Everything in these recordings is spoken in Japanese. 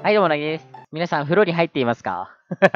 はい、どうも、なぎです。皆さん、風呂に入っていますか？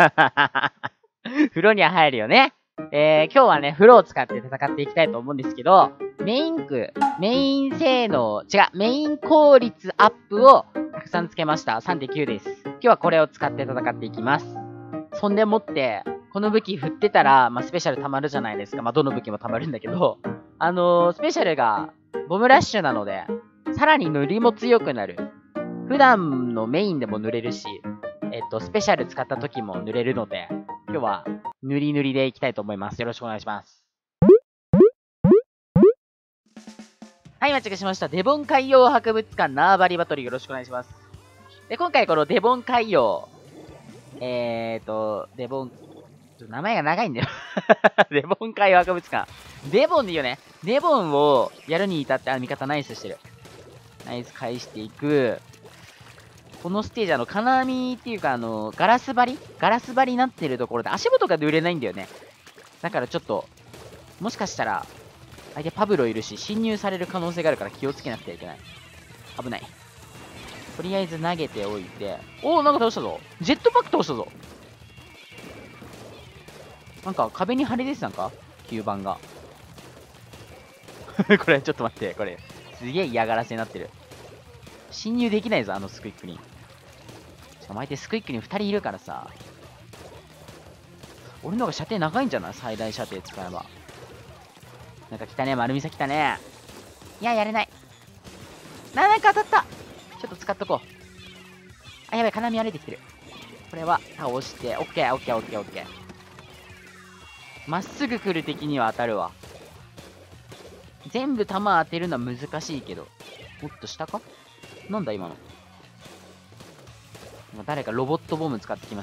風呂には入るよね。今日はね、風呂を使って戦っていきたいと思うんですけど、メイン性能、メイン効率アップをたくさんつけました。3.9 です。今日はこれを使って戦っていきます。そんでもって、この武器振ってたら、スペシャル溜まるじゃないですか。どの武器も溜まるんだけど、スペシャルがボムラッシュなので、さらに塗りも強くなる。普段のメインでも塗れるし、スペシャル使った時も塗れるので、今日は塗り塗りでいきたいと思います。よろしくお願いします。はい、間違えしました。デボン海洋博物館縄張りバトルよろしくお願いします。で、今回このデボン海洋、デボン、名前が長いんだよ。デボン海洋博物館。デボンでいいよね。デボンをやるに至って、味方ナイスしてる。ナイス返していく。このステージ金網っていうかガラス張りになってるところで足元が濡れないんだよね。だからちょっと、もしかしたら、相手パブロいるし、侵入される可能性があるから気をつけなくてはいけない。危ない。とりあえず投げておいて、なんか倒したぞ。ジェットパック倒したぞ。なんか壁に貼りですなんか吸盤が。これちょっと待って、これ。すげえ嫌がらせになってる。侵入できないぞ、スクイックに。しかも相手スクイックに2人いるからさ。俺の方が射程長いんじゃない？最大射程使えば。なんか来たね、丸みさ来たね。いや、やれない。なんか当たった。ちょっと使っとこう。あ、やばい、金網歩いてきてる。これは倒して、オッケー、オッケー、オッケー、オッケー。まっすぐ来る敵には当たるわ。全部弾当てるのは難しいけど。もっと下か？なんだ今の。誰かロボットボム使ってきました。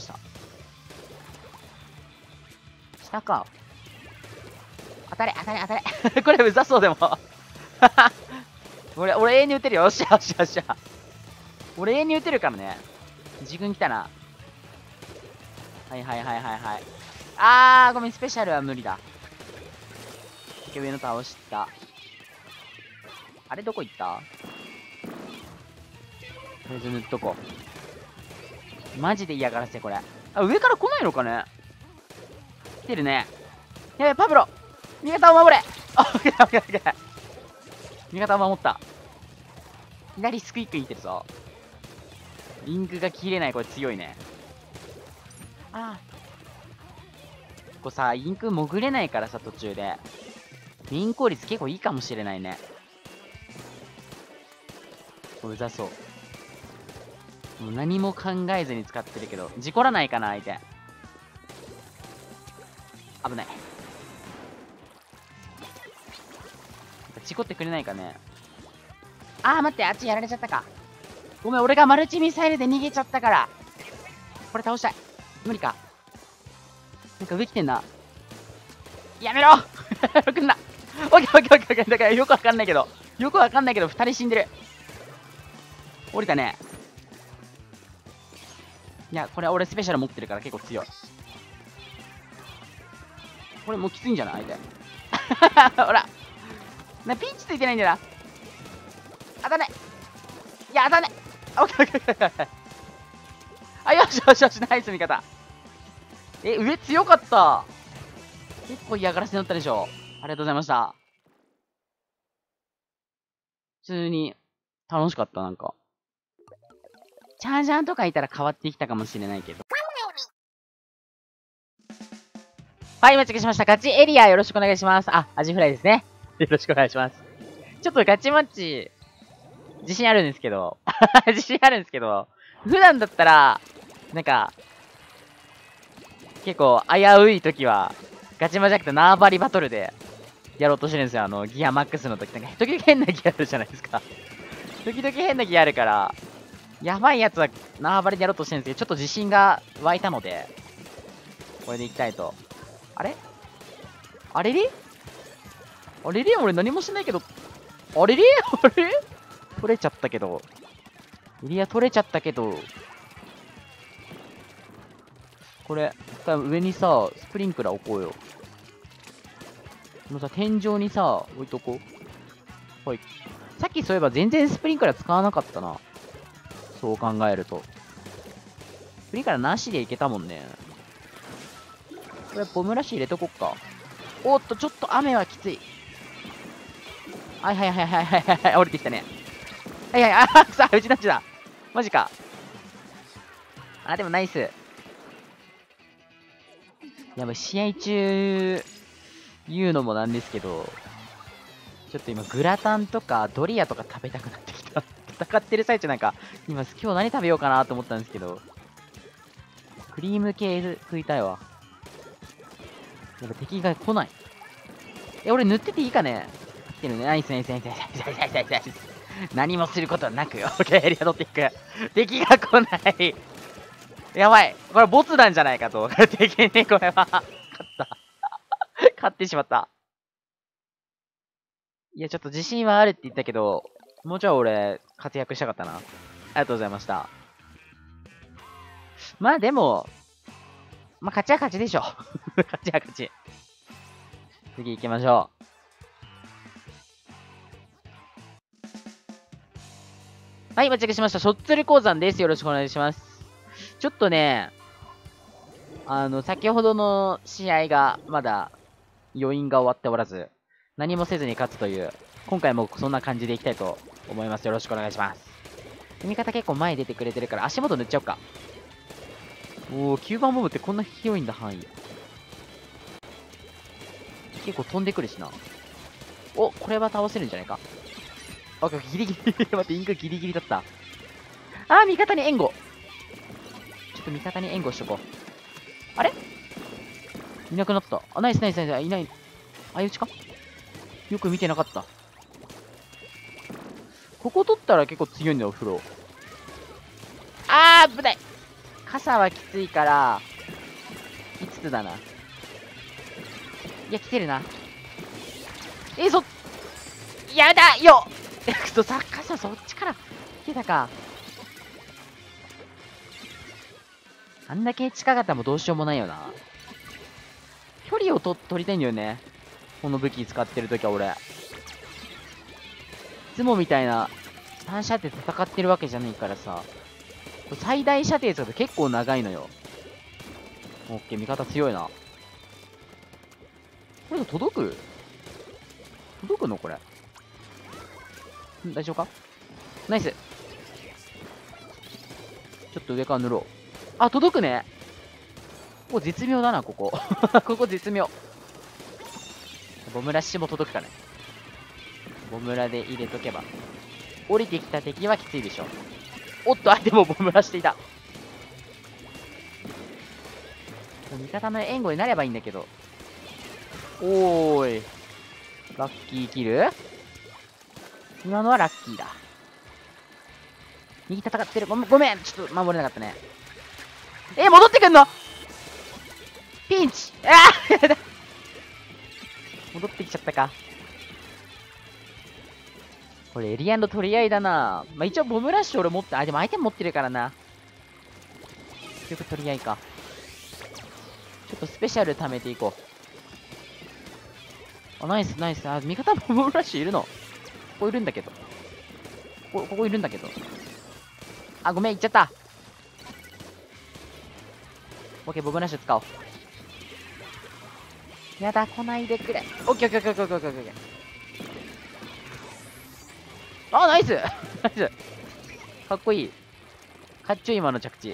下か。当たれ、当たれ、当たれ。これうざそうでも。俺永遠に撃てるよ。よっしゃ、よっしゃ、よっしゃ。俺永遠に撃てるからね。自分来たな。はいはいはいはいはい。ごめん、スペシャルは無理だ。上の倒した。あれどこ行った？とりあえず塗っとこう。マジで嫌がらせ、これ。上から来ないのかね？来てるね。やべ、パブロ味方を守れ。味方を守った。左スクイックにいってるぞ。リンクが切れない、これ強いね。ここさ、インク潜れないからさ、途中で。メイン効率結構いいかもしれないね。うざそう。もう何も考えずに使ってるけど、事故らないかな、相手。危ない。事故ってくれないかね。待って、あっちやられちゃったか。ごめん、俺がマルチミサイルで逃げちゃったから。これ倒したい。無理か。なんか上来てんな。やめろ来んな。オッケーオッケーオッケー。だからよくわかんないけど、2人死んでる。降りたね。いや、これ俺スペシャル持ってるから結構強い。これもうきついんじゃない相手。ほら。ピンチついてないんだよな。当たんない。いや、当たんない。オッケーオッケーオッケー。よしよしよし、ナイス味方。上強かった。結構嫌がらせになったでしょ。ありがとうございました。普通に楽しかった、なんか。チャージャーとかいたら変わってきたかもしれないけど。はい、間違えしました。ガチエリアよろしくお願いします。アジフライですね。よろしくお願いします。ちょっとガチマッチ、自信あるんですけど、普段だったら、なんか、結構危うい時は、ガチマじゃなくて縄張りバトルでやろうとしてるんですよ。ギアマックスの時。なんか、時々変なギアあるじゃないですか。時々変なギアあるから、やばいやつは縄張りでやろうとしてるんですけど、ちょっと自信が湧いたので、これでいきたいと。あれ俺何もしないけど、取れちゃったけど。エリア取れちゃったけど。これ、上にさ、スプリンクラー置こうよ。このさ、天井にさ、置いとこう。はい。さっきそういえば全然スプリンクラー使わなかったな。そう考えると。 振りからなしでいけたもんね。これ、ボムラッシュ入れとこっか。おっと、ちょっと雨はきつい。はいはいはいはいはいはい、降りてきたね。はいはい、あ、くさ、うちなっちだ。マジか。あ、でもナイス。いや、もう試合中、言うのもなんですけど、ちょっと今、グラタンとかドリアとか食べたくなってきた。戦ってる最中なんか、今日何食べようかなと思ったんですけど、クリーム系食いたいわ。やっぱ敵が来ない。俺塗ってていいかね。来てるね。ナイスナイスナイスナイスナイスナイスナイスナイス。何もすることはなく、オッケー、エリア取っていく。敵が来ない。やばい。これボツなんじゃないかと。敵にこれは。勝った。勝ってしまった。いや、ちょっと自信はあるって言ったけど、もうちょい俺、活躍したかったな。ありがとうございました。まあでも、まあ勝ちは勝ちでしょ。勝ちは勝ち。次行きましょう。はい、到着しました。ショッツル鉱山です。よろしくお願いします。ちょっとね、先ほどの試合がまだ余韻が終わっておらず、何もせずに勝つという、今回もそんな感じでいきたいと思います。よろしくお願いします。味方結構前出てくれてるから足元塗っちゃおうか。おー、9番ボムってこんな広いんだ、範囲。結構飛んでくるしな。お、これは倒せるんじゃないか。あ、ギリギリ。待って、インクギリギリだった。あー、味方に援護。ちょっと味方に援護しとこう。あれいなくなった。あ、ナイスナイスナイス。いない。相打ちかよく見てなかった。ここ取ったら結構強いんだよ、お風呂。あー、危ない。傘はきついから、5つだな。いや、来てるな。やだよ傘そっちから来てたか。あんだけ近かったらもうどうしようもないよな。距離を取りたいんだよね。この武器使ってるときは俺。いつもみたいな単射程戦ってるわけじゃないからさ。最大射程使うと結構長いのよ。オッケー、味方強いな。これ届くのこれ。大丈夫かナイス。ちょっと上から塗ろう。あ、届くね。ここ絶妙だな、ここ。ここ絶妙。ボムラッシュも届くかね。ボムラで入れとけば。降りてきた敵はきついでしょ。おっと、相手もボムラしていた。味方の援護になればいいんだけど。おーい。ラッキーキル今のはラッキーだ。右戦ってる。ごめん。ちょっと守れなかったね。戻ってくんのピンチやだ戻ってきちゃったか。これエリアンの取り合いだな。まあ、一応ボムラッシュ俺持って、でも相手も持ってるからな。結局取り合いか。ちょっとスペシャル貯めていこう。ナイスナイス。味方ボムラッシュいるの。ここいるんだけど。ここいるんだけど。ごめん、行っちゃった。オッケー、ボムラッシュ使おう。やだ、来ないでくれ。オッケーオッケーオッケーオッケーオッケーオッケー。ナイスナイス。かっこいい。かっちょいい今の着地。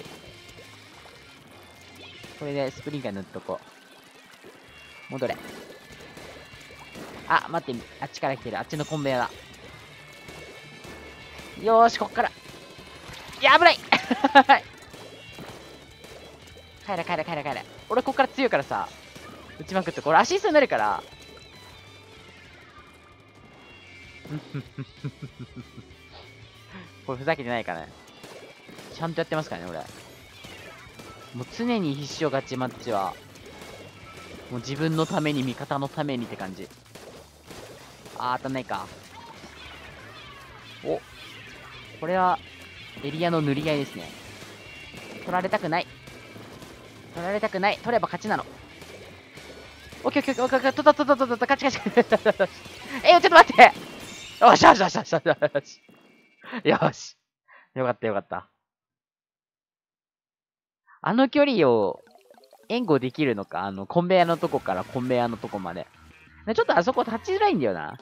これでスプリンカー塗っとこう。戻れ。待って、あっちから来てる。あっちのコンベヤだ。よーし、こっから。いや、危ない帰れ。俺こっから強いからさ、打ちまくって、これアシストになるから。これふざけてないかね。ちゃんとやってますからね、俺。もう常に必勝勝ちマッチは、もう自分のために味方のためにって感じ。当たんないか。これは、エリアの塗り合いですね。取られたくない。取れば勝ちなの。オッケーオッケーオッケー、勝ち。ちょっと待って。よし。よかった。 あの距離を援護できるのか、コンベヤのとこからコンベヤのとこまで。ちょっとあそこ立ちづらいんだよな。